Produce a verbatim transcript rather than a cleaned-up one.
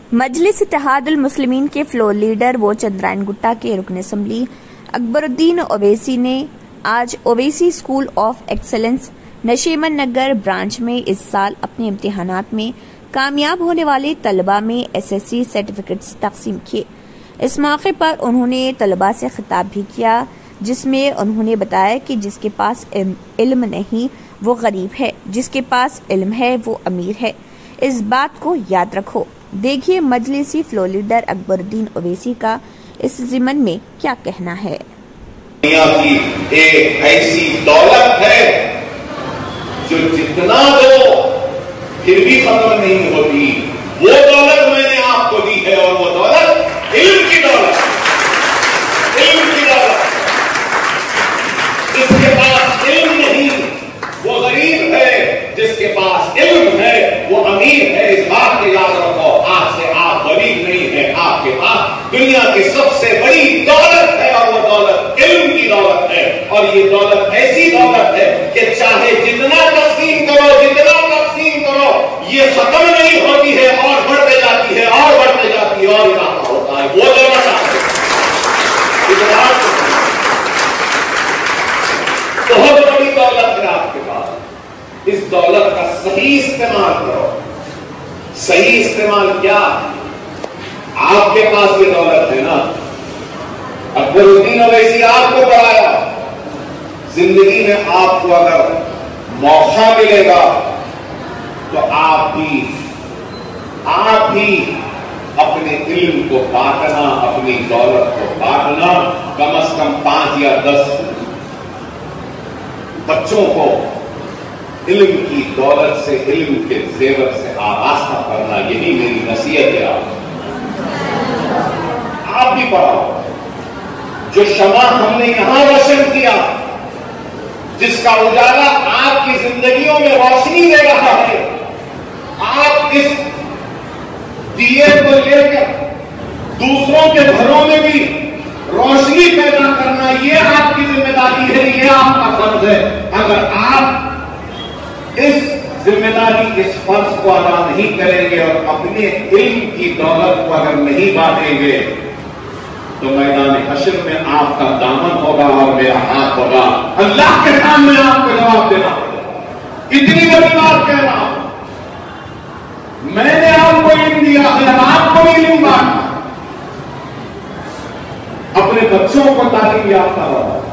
مجلس اتحاد المسلمین کے فلور لیڈر و چندرائن گٹا کے رکن اسمبلی اکبر الدین اویسی نے آج Owaisi school of excellence Nasheman Nagar branch میں اس سال اپنے امتحانات میں کامیاب ہونے والے طلبہ میں ایس ایس سی سرٹیفکیٹس تقسیم کیے۔ اس موقع پر انہوں نے طلبہ سے خطاب بھی کیا، جس میں انہوں نے بتایا کہ جس کے پاس علم نہیں وہ غریب ہے، جس کے پاس علم ہے وہ امیر ہے۔ اس بات کو یاد رکھو۔ دیکھیے مجلسی فلور لیڈر اکبر الدین اویسی کا اس ضمن میں کیا کہنا ہے۔ دنیا کی ایک ایسی دولت ہے جو جتنا دو پھر بھی ختم نہیں ہوتی، وہ دولت میں نے آپ کو دی ہے، اور وہ دولت علم کی دولت علم کی دولت جس کے پاس علم نہیں وہ غریب ہے، جس کے پاس علم ہے وہ امیر ہے۔ اس بات کو یاد رکھو، آج سے آپ غریب نہیں ہے، آپ کے پاس دنیا کی سب سے بڑی دولت ہے، اور وہ دولت علم کی دولت ہے۔ اور یہ دولت ایسی دولت ہے کہ چاہے جتنا تقسیم کرو جتنا تقسیم کرو یہ ختم نہیں ہوتی ہے، اور بڑھتے جاتی ہے اور بڑھتے جاتی ہے اور اضافہ ہوتا ہے۔ وہ دولت بہت بڑی دولت ہے آپ کے پاس۔ اس دولت کا صحیح استعمال کرو۔ صحیح استعمال کیا؟ آپ کے پاس یہ دولت ہے نا، اکبر الدین اویسی آپ کو پڑھایا، زندگی میں آپ کو اگر موقع ملے گا تو آپ بھی آپ بھی اپنے علم کو بانٹنا، اپنی دولت کو بانٹنا، کم از کم پانچ یا دس بچوں کو علم کی دولت سے، علم کے زیور سے آراستہ کرنا، یہی میری نصیحت ہے۔ آپ آپ بھی پڑھاؤ۔ جو شمع ہم نے یہاں روشن کیا، جس کا اجالا آپ کی زندگیوں میں روشنی دے رہا ہے، آپ اس دیے کو لے کر دوسروں کے گھروں میں بھی روشنی پیدا کرنا، یہ آپ کی ذمہ داری ہے، یہ آپ کا فرض ہے۔ اگر آپ اس ذمہ داری، اس فرض کو ادا نہیں کریں گے اور اپنے علم کی دولت کو اگر نہیں بانٹیں گے تو میدان حشر میں آپ کا دامن ہوگا اور میرا ہاتھ ہوگا، اللہ کے سامنے آپ کو جواب دینا ہوگا۔ اتنی بڑی بات کہہ رہا ہوں، میں نے آپ کو علم دیا ہے، آپ کو علم بانٹنا، اپنے بچوں کو تعلیم یافتہ بناؤ۔